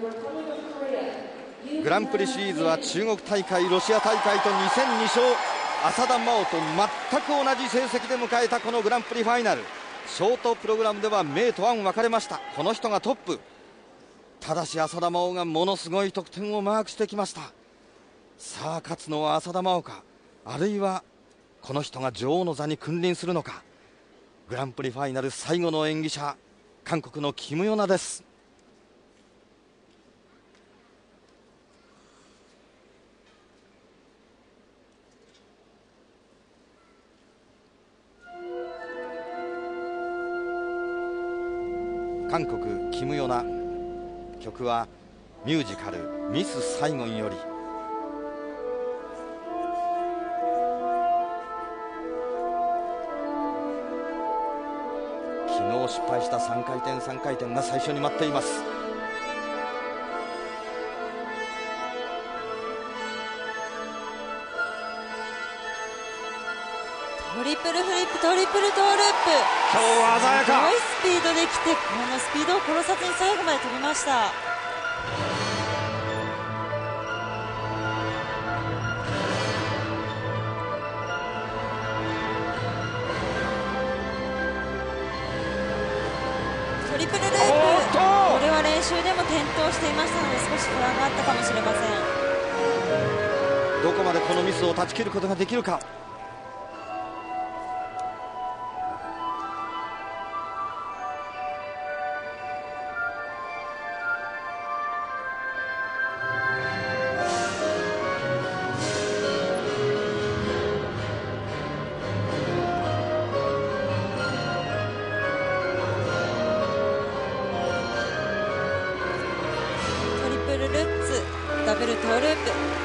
グランプリシリーズは中国大会、ロシア大会と2戦2勝、浅田真央と全く同じ成績で迎えたこのグランプリファイナル。ショートプログラムでは明と暗分かれました。この人がトップ。ただし浅田真央がものすごい得点をマークしてきました。さあ勝つのは浅田真央か、あるいはこの人が女王の座に君臨するのか。グランプリファイナル最後の演技者、韓国のキム・ヨナです。韓国キム・ヨナ、曲はミュージカルミス・サイゴンより。昨日失敗した3回転3回転が最初に待っています。 トリプルフリップ、トリプルトーループ、 今日は鮮やか。 すごいスピードで来て、このスピードを殺さずに最後まで飛びました。トリプルループ、これは練習でも転倒していましたので少し不安があったかもしれません。 どこまでこのミスを断ち切ることができるか。 ダブルトーループ、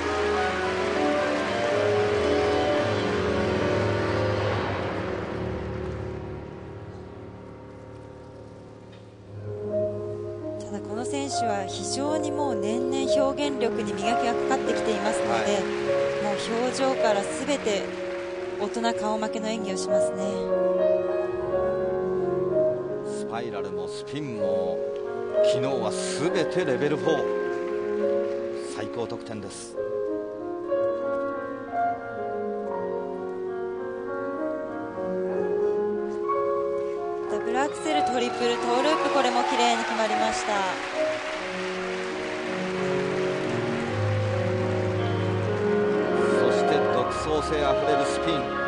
ただこの選手は非常にもう年々表現力に磨きがかかってきていますので、もう表情から全て大人顔負けの演技をしますね。 スパイラルもスピンも昨日は全てレベル4、最高得点です。 ダブルアクセル、トリプルトーループ、これも綺麗に決まりました。 そして独創性あふれるスピン。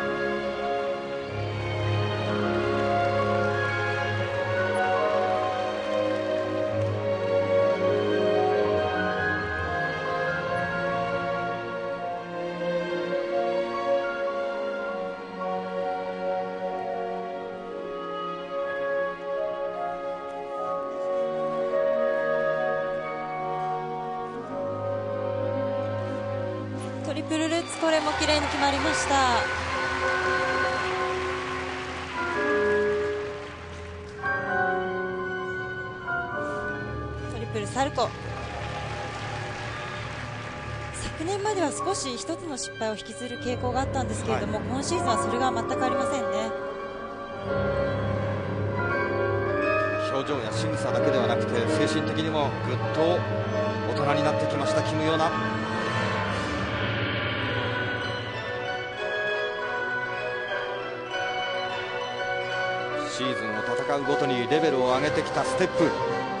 トリプルルッツ、これも綺麗に決まりました。トリプルサルコ、昨年までは少し一つの失敗を引きずる傾向があったんですけれども、今シーズンはそれが全くありませんね。 表情や仕草だけではなくて精神的にもぐっと大人になってきましたキム・ヨナ。シーズンを戦うごとにレベルを上げてきたステップ。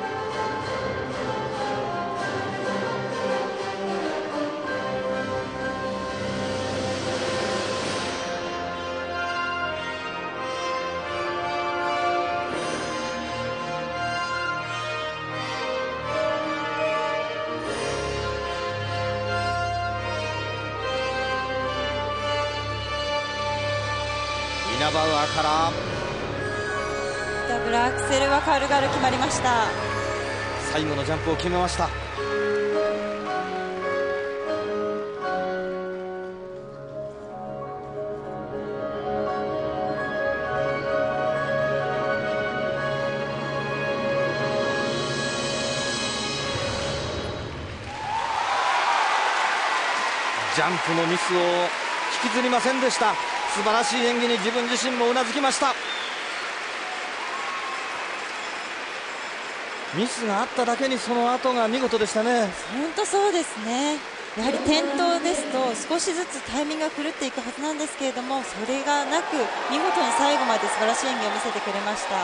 イナバウアーからダブルアクセルは軽々決まりました。 最後のジャンプを決めました。ジャンプのミスを引きずりませんでした。素晴らしい演技に自分自身もうなずきました。 ミスがあっただけにその後が見事でしたね。 本当そうですね。やはり転倒ですと少しずつタイミングが狂っていくはずなんですけれども、それがなく見事に最後まで素晴らしい演技を見せてくれました。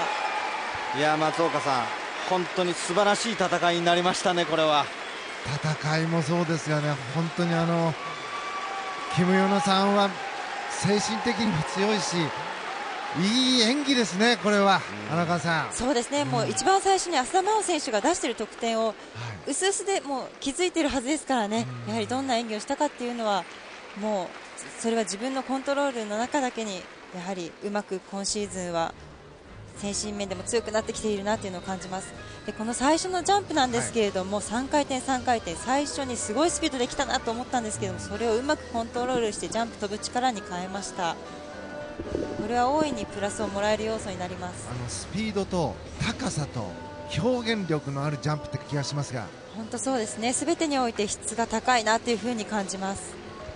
いや松岡さん、本当に素晴らしい戦いになりましたね。これは戦いもそうですよね。本当にキム・ヨナさんは精神的にも強いし、いい演技ですね。これは荒川さん、 そうですね、もう一番最初に浅田真央選手が出している得点を薄々でもう気づいているはずですからね、やはりどんな演技をしたかっていうのはもうそれは自分のコントロールの中だけに、やはりうまく今シーズンは精神面でも強くなってきているなというのを感じます。でこの最初のジャンプなんですけれども、3回転3回転、最初にすごいスピードできたなと思ったんですけども、それをうまくコントロールしてジャンプ飛ぶ力に変えました。これは大いにプラスをもらえる要素になります。 スピードと高さと表現力のあるジャンプって気がしますが、 本当そうですね、全てにおいて質が高いなというふうに感じます。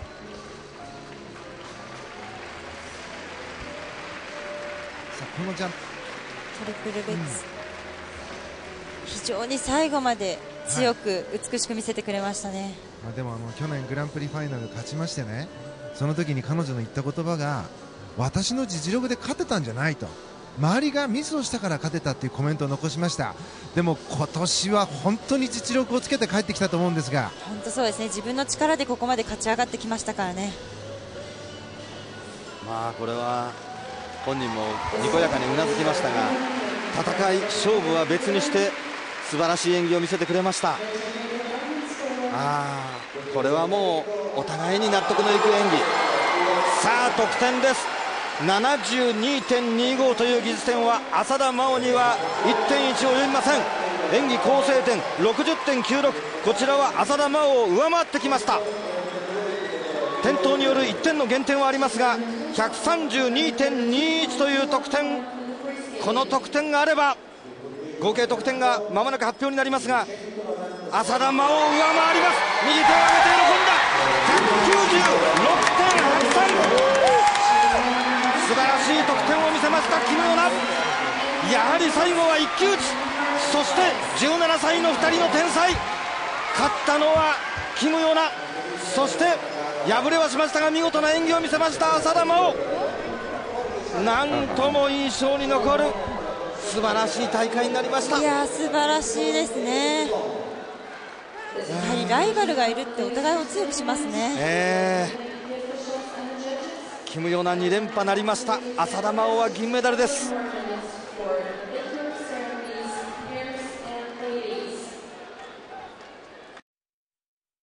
さあこのジャンプトリプルルッツ、非常に最後まで強く美しく見せてくれましたね。 でも去年グランプリファイナル勝ちましてね、その時に彼女の言った言葉が、私の実力で勝てたんじゃないと、周りがミスをしたから勝てたっていうコメントを残しました。でも今年は本当に実力をつけて帰ってきたと思うんですが、 本当そうですね、自分の力でここまで勝ち上がってきましたからね。 これは本人もにこやかにうなずきましたが、戦い勝負は別にして素晴らしい演技を見せてくれました。これはもうお互いに納得のいく演技。さあ得点です。72.25 という技術点は浅田真央には 1.1 及びません。演技構成点 60.96、 こちらは浅田真央を上回ってきました。転倒による1点の減点はありますが 132.21 という得点、この得点があれば合計得点がまもなく発表になりますが、浅田真央を上回ります。右手を上げて喜んだ。 196.83、 素晴らしい得点を見せましたキム・ヨナ。やはり最後は一騎打ち、そして17歳の2人の天才、勝ったのはキム・ヨナ、そして敗れはしましたが見事な演技を見せました浅田真央。なんとも印象に残る素晴らしい大会になりました。 いや素晴らしいですね。やはりライバルがいるってお互いを強くしますね。 キム・ヨナ2連覇なりました。浅田真央は銀メダルです。